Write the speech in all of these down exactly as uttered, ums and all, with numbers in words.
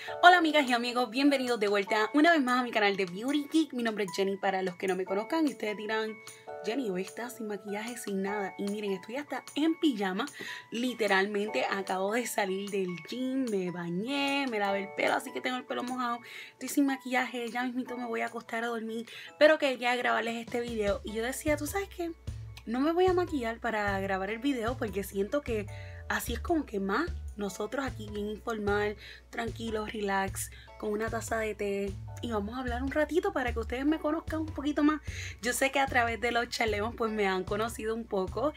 Hola amigas y amigos, bienvenidos de vuelta una vez más a mi canal de Beauty Geek. Mi nombre es Jenny para los que no me conozcan y ustedes dirán, Jenny, hoy estás sin maquillaje, sin nada. Y miren, estoy hasta en pijama, literalmente acabo de salir del gym, me bañé, me lavé el pelo, así que tengo el pelo mojado. Estoy sin maquillaje, ya mismito me voy a acostar a dormir, pero quería grabarles este video. Y yo decía, ¿tú sabes qué? No me voy a maquillar para grabar el video porque siento que así es como que más nosotros aquí bien informal, tranquilos, relax, con una taza de té y vamos a hablar un ratito para que ustedes me conozcan un poquito más. Yo sé que a través de los chaleos pues me han conocido un poco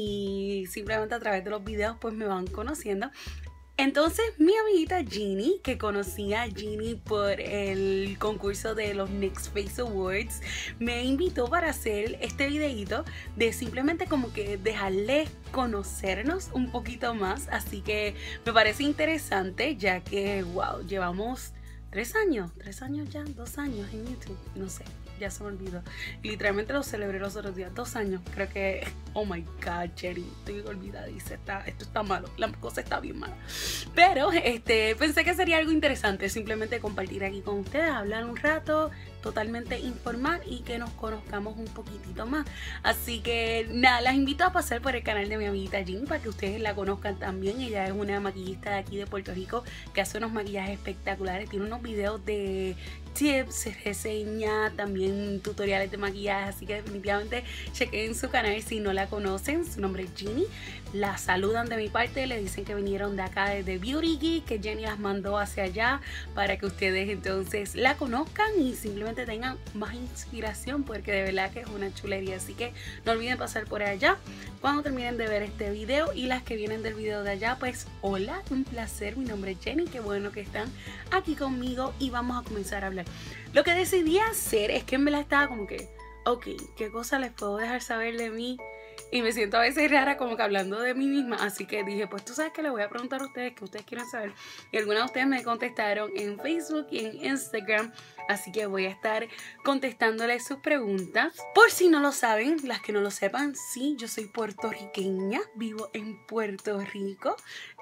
y simplemente a través de los videos pues me van conociendo. Entonces mi amiguita Ginny, que conocía a Ginny por el concurso de los Next Face Awards, me invitó para hacer este videito de simplemente como que dejarles conocernos un poquito más. Así que me parece interesante ya que, wow, llevamos tres años, tres años ya, dos años en YouTube, no sé. Ya se me olvidó. Literalmente lo celebré los otros días. Dos años. Creo que... Oh my God, Jenny. Estoy olvidadiza. Está, esto está malo. La cosa está bien mala. Pero este, pensé que sería algo interesante. Simplemente compartir aquí con ustedes. Hablar un rato. Totalmente informal. Y que nos conozcamos un poquitito más. Así que nada. Las invito a pasar por el canal de mi amiguita Ginny. Para que ustedes la conozcan también. Ella es una maquillista de aquí de Puerto Rico. Que hace unos maquillajes espectaculares. Tiene unos videos de tips, reseñas, también tutoriales de maquillaje, así que definitivamente chequen su canal si no la conocen. Su nombre es Ginny, la saludan de mi parte, le dicen que vinieron de acá desde Beauty Geek, que Jenny las mandó hacia allá para que ustedes entonces la conozcan y simplemente tengan más inspiración, porque de verdad que es una chulería. Así que no olviden pasar por allá cuando terminen de ver este video, y las que vienen del video de allá, pues hola, un placer, mi nombre es Jenny, qué bueno que están aquí conmigo y vamos a comenzar a hablar. Lo que decidí hacer es que me la estaba como que, ok, ¿qué cosa les puedo dejar saber de mí? Y me siento a veces rara como que hablando de mí misma, así que dije, pues tú sabes que les voy a preguntar a ustedes que ustedes quieren saber. Y algunas de ustedes me contestaron en Facebook y en Instagram, así que voy a estar contestándoles sus preguntas. Por si no lo saben, las que no lo sepan, sí, yo soy puertorriqueña, vivo en Puerto Rico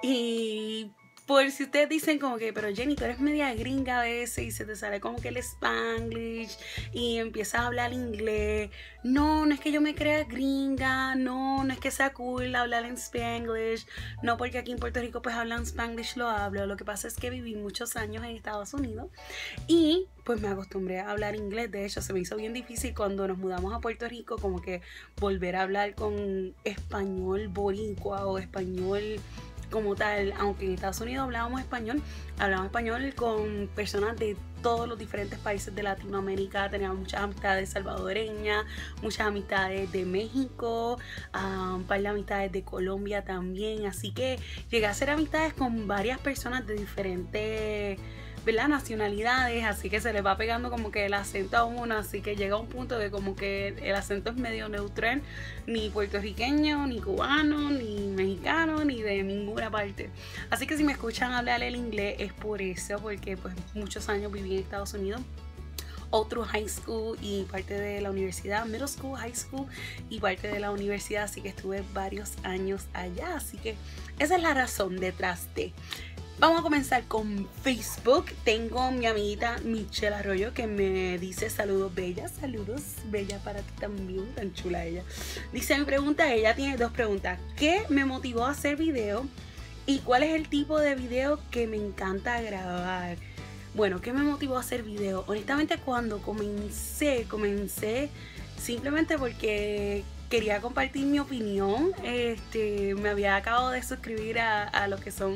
y... por si ustedes dicen como que, pero Jenny, tú eres media gringa a veces y se te sale como que el Spanglish y empiezas a hablar inglés. No, no es que yo me crea gringa, no, no es que sea cool hablar en Spanglish, no, porque aquí en Puerto Rico pues hablan Spanglish, lo hablo. Lo que pasa es que viví muchos años en Estados Unidos y pues me acostumbré a hablar inglés. De hecho, se me hizo bien difícil cuando nos mudamos a Puerto Rico como que volver a hablar con español boricua o español como tal, aunque en Estados Unidos hablábamos español, hablábamos español con personas de todos los diferentes países de Latinoamérica. Teníamos muchas amistades salvadoreñas, muchas amistades de México, um, un par de amistades de Colombia también, así que llegué a hacer amistades con varias personas de diferentes, ¿verdad?, nacionalidades, así que se les va pegando como que el acento a uno, así que llega un punto de como que el acento es medio neutral, ni puertorriqueño, ni cubano, ni mexicano, ni de ninguna parte. Así que si me escuchan hablar el inglés es por eso, porque pues muchos años viví en Estados Unidos, otro high school y parte de la universidad, middle school, high school y parte de la universidad, así que estuve varios años allá, así que esa es la razón detrás de... Vamos a comenzar con Facebook. Tengo mi amiguita Michelle Arroyo que me dice saludos bella, saludos bella para ti también, tan chula ella. Dice mi pregunta, ella tiene dos preguntas. ¿Qué me motivó a hacer video? ¿Y cuál es el tipo de video que me encanta grabar? Bueno, ¿qué me motivó a hacer video? Honestamente cuando comencé, comencé simplemente porque quería compartir mi opinión. Este, me había acabado de suscribir a, a lo que son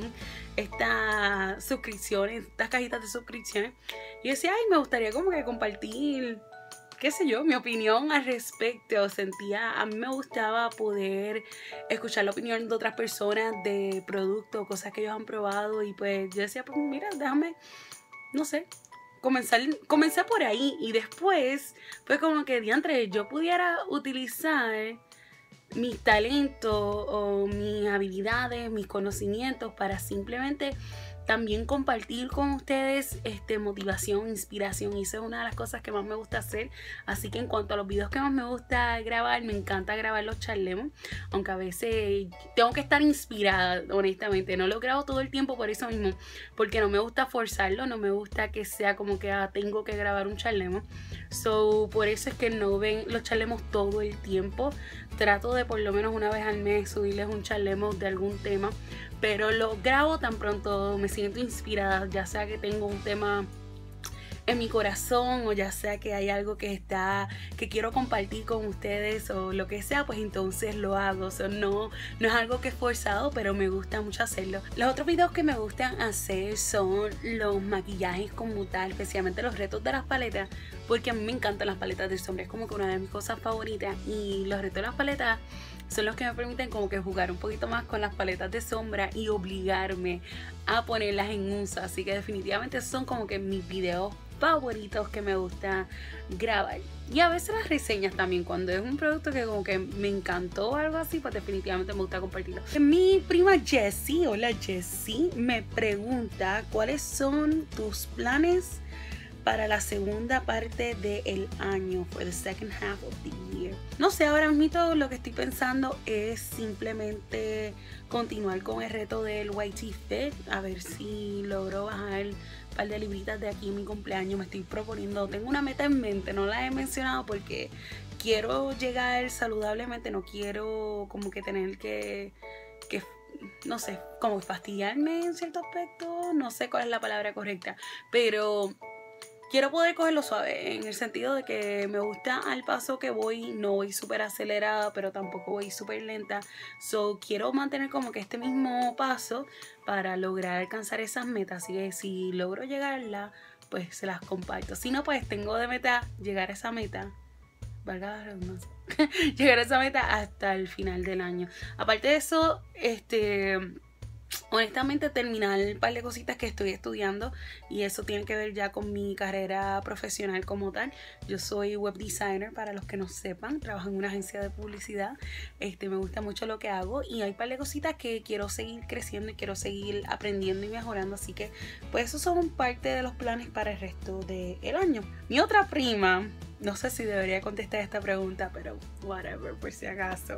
estas suscripciones, estas cajitas de suscripciones. Y yo decía, ay, me gustaría como que compartir, qué sé yo, mi opinión al respecto. Sentía, a mí me gustaba poder escuchar la opinión de otras personas de productos, cosas que ellos han probado. Y pues yo decía, pues mira, déjame, no sé, comenzar, comencé por ahí. Y después fue como que, diantre, yo pudiera utilizar mis talentos o mis habilidades, mis conocimientos para simplemente también compartir con ustedes este, motivación, inspiración, y eso es una de las cosas que más me gusta hacer. Así que en cuanto a los videos que más me gusta grabar, me encanta grabar los charlemos, aunque a veces tengo que estar inspirada, honestamente, no lo grabo todo el tiempo por eso mismo, porque no me gusta forzarlo, no me gusta que sea como que ah, tengo que grabar un charlemo. So, por eso es que no ven los charlemos todo el tiempo. Trato de por lo menos una vez al mes subirles un charlemo de algún tema, pero lo grabo tan pronto me siento inspirada, ya sea que tengo un tema en mi corazón o ya sea que hay algo que está que quiero compartir con ustedes o lo que sea, pues entonces lo hago. O sea, no, no es algo que es forzado, pero me gusta mucho hacerlo. Los otros videos que me gustan hacer son los maquillajes como tal, especialmente los retos de las paletas, porque a mí me encantan las paletas de sombra, es como que una de mis cosas favoritas, y los retos de las paletas son los que me permiten como que jugar un poquito más con las paletas de sombra y obligarme a ponerlas en uso. Así que definitivamente son como que mis videos favoritos que me gusta grabar. Y a veces las reseñas también, cuando es un producto que como que me encantó o algo así, pues definitivamente me gusta compartirlo. Mi prima Jessie, hola Jessie, me pregunta cuáles son tus planes para la segunda parte del año, for the second half of the year. No sé, ahora mismo lo que estoy pensando es simplemente continuar con el reto del Y T Fit, a ver si logro bajar un par de libritas de aquí en mi cumpleaños. Me estoy proponiendo, tengo una meta en mente, no la he mencionado porque quiero llegar saludablemente, no quiero como que tener que, que no sé, como fastidiarme en cierto aspecto, no sé cuál es la palabra correcta, pero quiero poder cogerlo suave, en el sentido de que me gusta al paso que voy, no voy súper acelerada, pero tampoco voy súper lenta. So, quiero mantener como que este mismo paso para lograr alcanzar esas metas. Así que si logro llegarla, pues se las comparto. Si no, pues tengo de meta llegar a esa meta, valga la redundancia, llegar a esa meta hasta el final del año. Aparte de eso, este... honestamente terminar un par de cositas que estoy estudiando, y eso tiene que ver ya con mi carrera profesional como tal. Yo soy web designer, para los que no sepan, trabajo en una agencia de publicidad. Este, me gusta mucho lo que hago y hay un par de cositas que quiero seguir creciendo y quiero seguir aprendiendo y mejorando, así que pues esos son parte de los planes para el resto del año. Mi otra prima, no sé si debería contestar esta pregunta, pero whatever, por si acaso.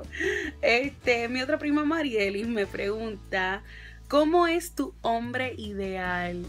Este, mi otra prima Marielis me pregunta: ¿cómo es tu hombre ideal?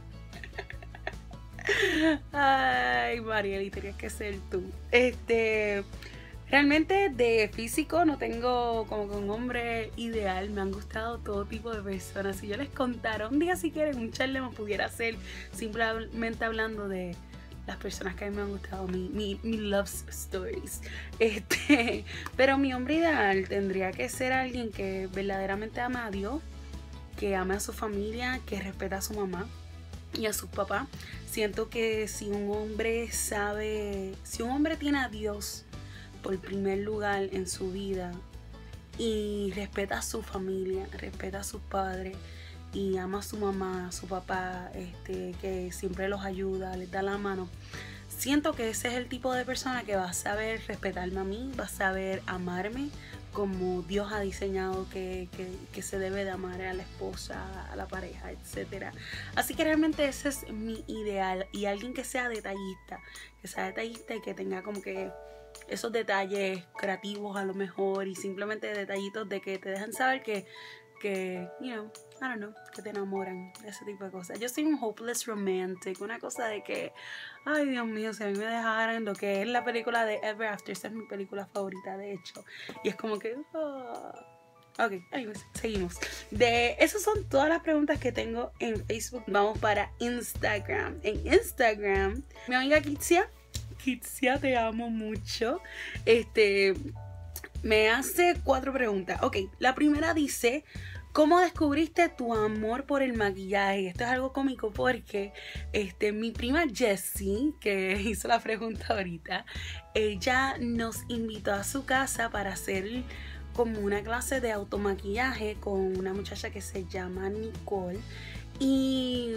Ay, Marielis, tenías que ser tú. Este, realmente de físico no tengo como que un hombre ideal. Me han gustado todo tipo de personas. Si yo les contara un día, si quieren, un charla me pudiera hacer simplemente hablando de las personas que a mí me han gustado, mi, mi, mi love stories. Este, pero mi hombre ideal tendría que ser alguien que verdaderamente ama a Dios, que ama a su familia, que respeta a su mamá y a sus papás. Siento que si un hombre sabe, si un hombre tiene a Dios por primer lugar en su vida y respeta a su familia, respeta a sus padres y ama a su mamá, a su papá, este, que siempre los ayuda, les da la mano, siento que ese es el tipo de persona que va a saber respetarme a mí, va a saber amarme como Dios ha diseñado que, que, que se debe de amar a la esposa, a la pareja, etcétera. Así que realmente ese es mi ideal, y alguien que sea detallista, que sea detallista y que tenga como que esos detalles creativos a lo mejor, y simplemente detallitos de que te dejan saber que, que you know, I don't know, que te enamoran, ese tipo de cosas. Yo soy un hopeless romantic, una cosa de que, ay Dios mío, si a mí me dejaran, lo que es la película de Ever After, esa es mi película favorita de hecho, y es como que, oh. Ok, anyways, seguimos. De esas son todas las preguntas que tengo en Facebook. Vamos para Instagram. En Instagram, mi amiga Kitsia, Kitsia, te amo mucho, este, me hace cuatro preguntas. Ok, la primera dice: ¿cómo descubriste tu amor por el maquillaje? Esto es algo cómico porque este, mi prima Jessie, que hizo la pregunta ahorita, ella nos invitó a su casa para hacer como una clase de automaquillaje con una muchacha que se llama Nicole. Y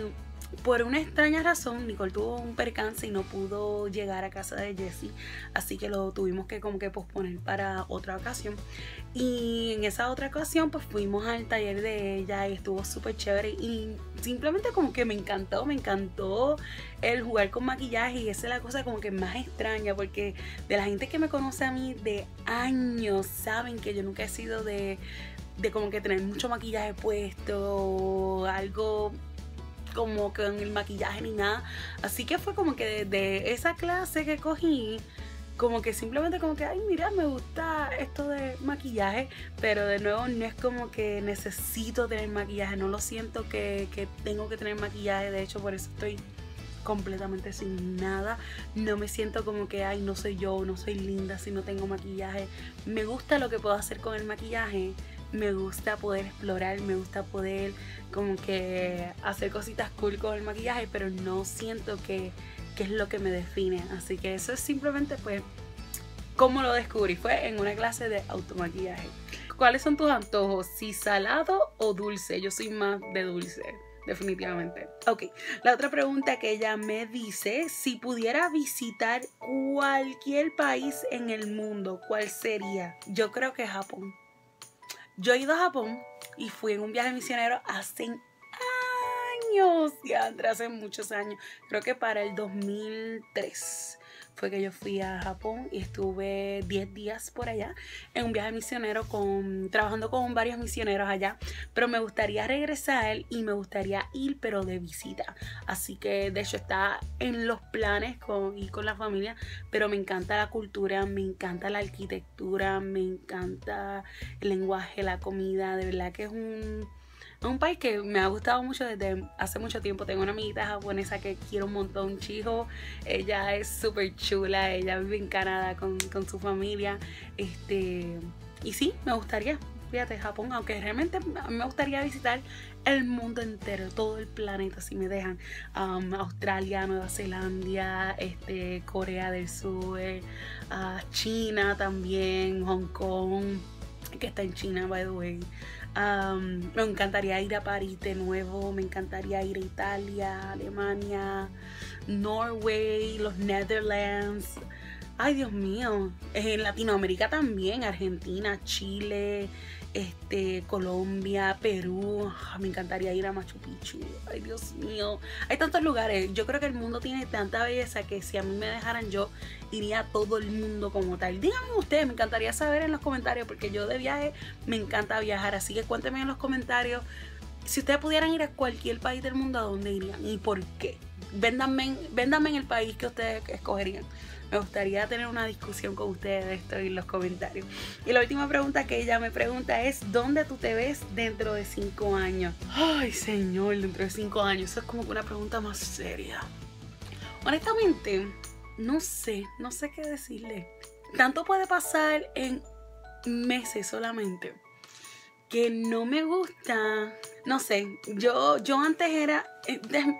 por una extraña razón, Nicole tuvo un percance y no pudo llegar a casa de Jessie, así que lo tuvimos que como que posponer para otra ocasión. Y en esa otra ocasión pues fuimos al taller de ella y estuvo súper chévere y simplemente como que me encantó, me encantó el jugar con maquillaje, y esa es la cosa como que más extraña, porque de la gente que me conoce a mí de años saben que yo nunca he sido de, de como que tener mucho maquillaje puesto o algo como que en el maquillaje ni nada. Así que fue como que de, de esa clase que cogí, como que simplemente como que, ay, mira, me gusta esto de maquillaje, pero de nuevo no es como que necesito tener maquillaje, no lo siento que, que tengo que tener maquillaje. De hecho, por eso estoy completamente sin nada. No me siento como que, ay, no soy yo, no soy linda si no tengo maquillaje. Me gusta lo que puedo hacer con el maquillaje, me gusta poder explorar, me gusta poder como que hacer cositas cool con el maquillaje, pero no siento que, que es lo que me define. Así que eso es simplemente pues como lo descubrí, fue en una clase de automaquillaje. ¿Cuáles son tus antojos? ¿Si salado o dulce? Yo soy más de dulce, definitivamente. Ok, la otra pregunta que ella me dice: si pudiera visitar cualquier país en el mundo, ¿cuál sería? Yo creo que Japón. Yo he ido a Japón y fui en un viaje misionero hace años, ya hace muchos años. Creo que para el dos mil tres fue que yo fui a Japón y estuve diez días por allá en un viaje misionero con, trabajando con varios misioneros allá. Pero me gustaría regresar y me gustaría ir, pero de visita. Así que de hecho está en los planes con ir con la familia. Pero me encanta la cultura, me encanta la arquitectura, me encanta el lenguaje, la comida. De verdad que es un... Es un país que me ha gustado mucho desde hace mucho tiempo. Tengo una amiguita japonesa que quiero un montón, Chiho. Ella es súper chula, ella vive en Canadá con, con su familia. Este, y sí, me gustaría, fíjate, Japón, aunque realmente me gustaría visitar el mundo entero, todo el planeta si me dejan. Um, Australia, Nueva Zelanda, este, Corea del Sur, uh, China también, Hong Kong, que está en China, by the way. Um, me encantaría ir a París de nuevo, me encantaría ir a Italia, Alemania, Norway, los Netherlands. Ay, Dios mío, en Latinoamérica también, Argentina, Chile, este, Colombia, Perú. Me encantaría ir a Machu Picchu. Ay, Dios mío, hay tantos lugares. Yo creo que el mundo tiene tanta belleza que si a mí me dejaran, yo iría a todo el mundo como tal. Díganme ustedes, me encantaría saber en los comentarios, porque yo de viaje me encanta viajar. Así que cuéntenme en los comentarios, si ustedes pudieran ir a cualquier país del mundo, ¿a dónde irían y por qué? Véndanme, véndanme en el país que ustedes escogerían. Me gustaría tener una discusión con ustedes de esto en los comentarios. Y la última pregunta que ella me pregunta es: ¿dónde tú te ves dentro de cinco años? Ay, señor, dentro de cinco años. Eso es como que una pregunta más seria. Honestamente, no sé, no sé qué decirle. Tanto puede pasar en meses solamente que no me gusta. No sé, yo, yo antes era... Eh, de,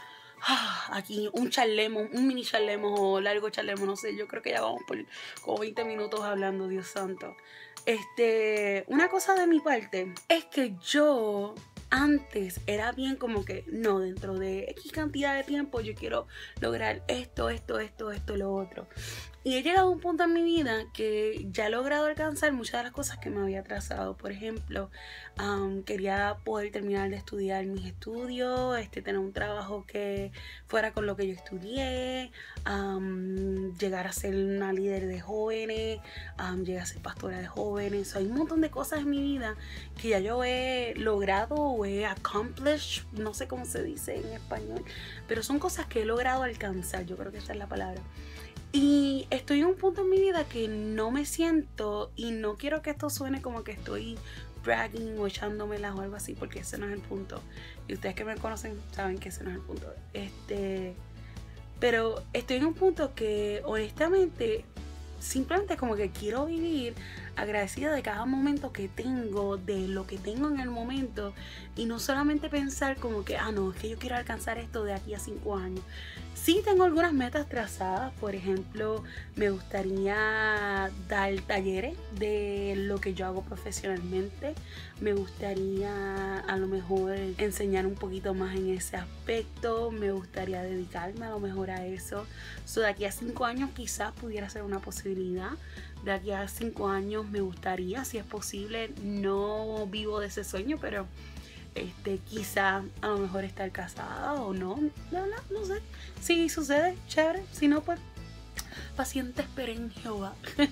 aquí un charlemo, un mini charlemo o largo charlemo, no sé, yo creo que ya vamos por como veinte minutos hablando, Dios santo. Este, una cosa de mi parte es que yo antes era bien como que no, dentro de X cantidad de tiempo yo quiero lograr esto, esto, esto, esto, lo otro. Y he llegado a un punto en mi vida que ya he logrado alcanzar muchas de las cosas que me había trazado. Por ejemplo, um, quería poder terminar de estudiar mis estudios, este, tener un trabajo que fuera con lo que yo estudié, um, llegar a ser una líder de jóvenes, um, llegar a ser pastora de jóvenes. Hay un montón de cosas en mi vida que ya yo he logrado o he accomplished, no sé cómo se dice en español, pero son cosas que he logrado alcanzar, yo creo que esa es la palabra. Y estoy en un punto en mi vida que no me siento, y no quiero que esto suene como que estoy bragging o echándomelas o algo así, porque ese no es el punto. Y ustedes que me conocen saben que ese no es el punto. Este, pero estoy en un punto que honestamente simplemente como que quiero vivir agradecida de cada momento que tengo, de lo que tengo en el momento, y no solamente pensar como que, ah, no, es que yo quiero alcanzar esto de aquí a cinco años, Sí tengo algunas metas trazadas, por ejemplo, me gustaría dar talleres de lo que yo hago profesionalmente, me gustaría a lo mejor enseñar un poquito más en ese aspecto, me gustaría dedicarme a lo mejor a eso. So, de aquí a cinco años quizás pudiera ser una posibilidad. De aquí a cinco años me gustaría, si es posible, no vivo de ese sueño, pero Este, quizá a lo mejor estar casada o no, no, no, no sé. Si sucede, chévere. Si no, pues paciente espera en Jehová.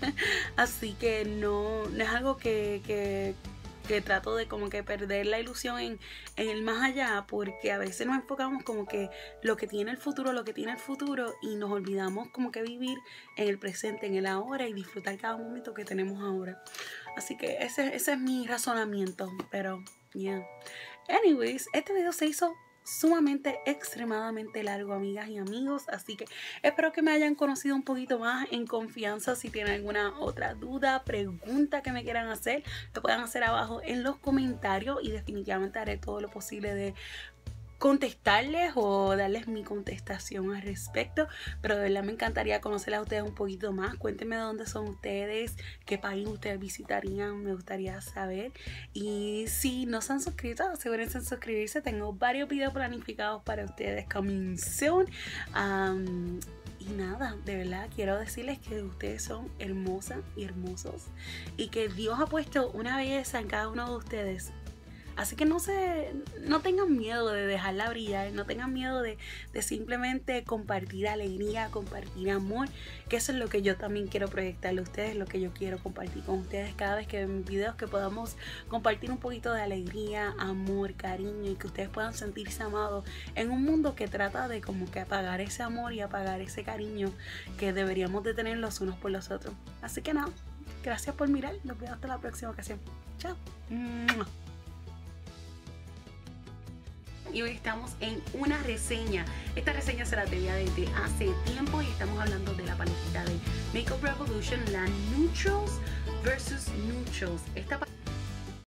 Así que no, no es algo que, que, que trato de como que perder la ilusión en, en el más allá, porque a veces nos enfocamos como que lo que tiene el futuro, lo que tiene el futuro, y nos olvidamos como que vivir en el presente, en el ahora, y disfrutar cada momento que tenemos ahora. Así que ese, ese es mi razonamiento, pero yeah. Anyways, este video se hizo sumamente, extremadamente largo, amigas y amigos, así que espero que me hayan conocido un poquito más en confianza. Si tienen alguna otra duda, pregunta que me quieran hacer, lo pueden hacer abajo en los comentarios y definitivamente haré todo lo posible de contestarles o darles mi contestación al respecto, pero de verdad me encantaría conocerles a ustedes un poquito más. Cuéntenme de dónde son ustedes, qué país ustedes visitarían, me gustaría saber. Y si no se han suscrito, asegúrense en suscribirse. Tengo varios videos planificados para ustedes coming soon. Um, Y nada, de verdad quiero decirles que ustedes son hermosas y hermosos y que Dios ha puesto una belleza en cada uno de ustedes. Así que no se, no tengan miedo de dejarla brillar, no tengan miedo de, de simplemente compartir alegría, compartir amor, que eso es lo que yo también quiero proyectarle a ustedes, lo que yo quiero compartir con ustedes cada vez que ven mis videos, que podamos compartir un poquito de alegría, amor, cariño, y que ustedes puedan sentirse amados en un mundo que trata de como que apagar ese amor y apagar ese cariño que deberíamos de tener los unos por los otros. Así que nada, gracias por mirar, nos vemos hasta la próxima ocasión. Chao. Y hoy estamos en una reseña. Esta reseña se la debía desde hace tiempo y estamos hablando de la paletita de Makeup Revolution, la Neutrals versus Neutrals. Esta